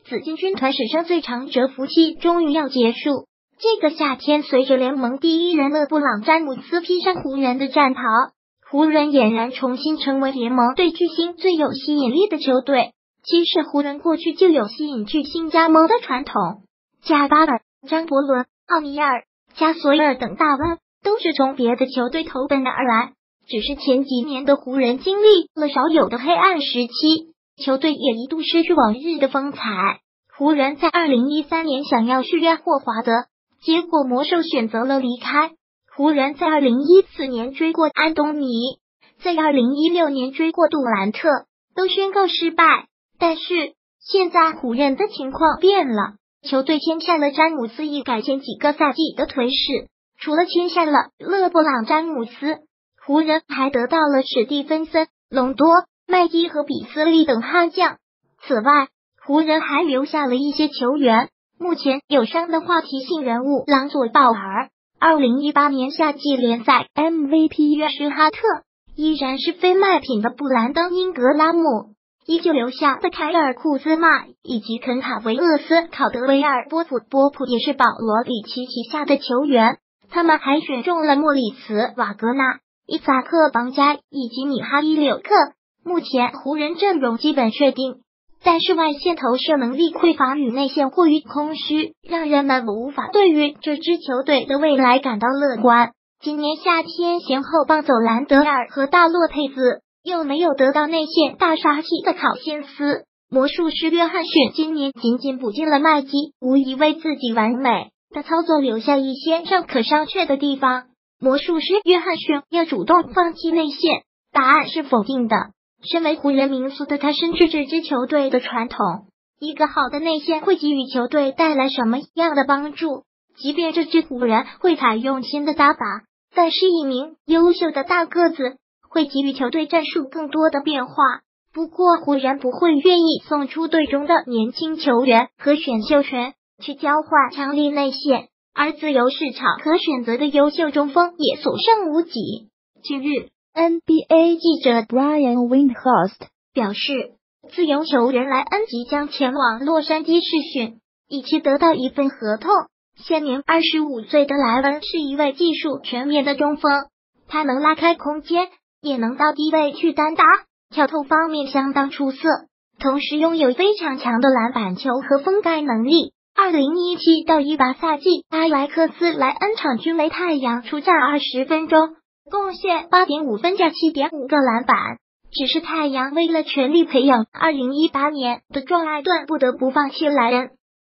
紫金军团史上最长蛰伏期终于要结束。这个夏天，随着联盟第一人勒布朗·詹姆斯披上湖人的战袍，湖人俨然重新成为联盟对巨星最有吸引力的球队。其实湖人过去就有吸引巨星加盟的传统，加巴尔、张伯伦、奥尼尔、加索尔等大腕都是从别的球队投奔而来。只是前几年的湖人经历了少有的黑暗时期，球队也一度失去往日的风采。湖人在2013年想要续约霍华德，结果魔兽选择了离开。湖人在2014年追过安东尼，在2016年追过杜兰特，都宣告失败。但是现在湖人的情况变了，球队签下了詹姆斯，一改前几个赛季的颓势。除了签下了勒布朗·詹姆斯，湖人还得到了史蒂芬森、隆多、麦基和比斯利等悍将。此外，湖人还留下了一些球员。目前有伤的话题性人物朗佐·鲍尔，2018年夏季联赛 MVP 约什哈特，依然是非卖品的布兰登·英格拉姆，依旧留下的凯尔·库兹马以及肯塔维厄斯、考德维尔、波普也是保罗·里奇旗下的球员。他们还选中了莫里茨·瓦格纳、伊萨克·邦加以及米哈伊柳克。目前湖人阵容基本确定，但是外线投射能力匮乏与内线过于空虚，让人们无法对于这支球队的未来感到乐观。今年夏天先后放走兰德尔和大洛佩兹，又没有得到内线大杀器的考辛斯，魔术师约翰逊今年仅仅补进了麦基，无疑为自己完美的操作留下一些尚可商榷的地方。魔术师约翰逊要主动放弃内线，答案是否定的。身为湖人名宿的他深知这支球队的传统，一个好的内线会给予球队带来什么样的帮助。即便这支湖人会采用新的打法，但是一名优秀的大个子会给予球队战术更多的变化。不过湖人不会愿意送出队中的年轻球员和选秀权去交换强力内线，而自由市场可选择的优秀中锋也所剩无几。近日NBA 记者 Brian Windhorst 表示，自由球员莱恩即将前往洛杉矶试训，以期得到一份合同。现年25岁的莱恩是一位技术全面的中锋，他能拉开空间，也能到低位去单打，跳投方面相当出色，同时拥有非常强的篮板球和封盖能力。2017到18赛季，阿莱克斯·莱恩场均为太阳出战20分钟，贡献 8.5 分加 7.5 个篮板。只是太阳为了全力培养2018年的壮艾顿，不得不放弃莱恩。